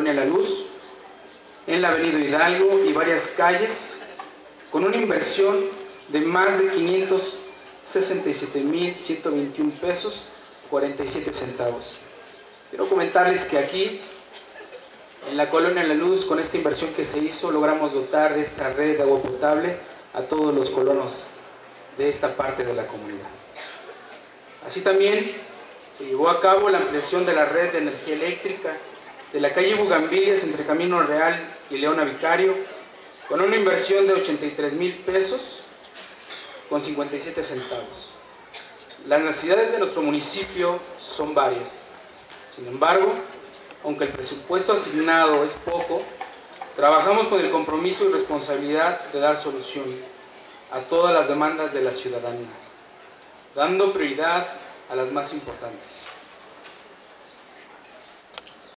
Colonia La Luz, en la Avenida Hidalgo y varias calles, con una inversión de más de 567,121 pesos 47 centavos. Quiero comentarles que aquí, en la Colonia La Luz, con esta inversión que se hizo, logramos dotar de esta red de agua potable a todos los colonos de esta parte de la comunidad. Así también se llevó a cabo la ampliación de la red de energía eléctrica de la calle Bugambilias entre Camino Real y Leona Vicario, con una inversión de 83,000 pesos con 57 centavos. Las necesidades de nuestro municipio son varias. Sin embargo, aunque el presupuesto asignado es poco, trabajamos con el compromiso y responsabilidad de dar solución a todas las demandas de la ciudadanía, dando prioridad a las más importantes.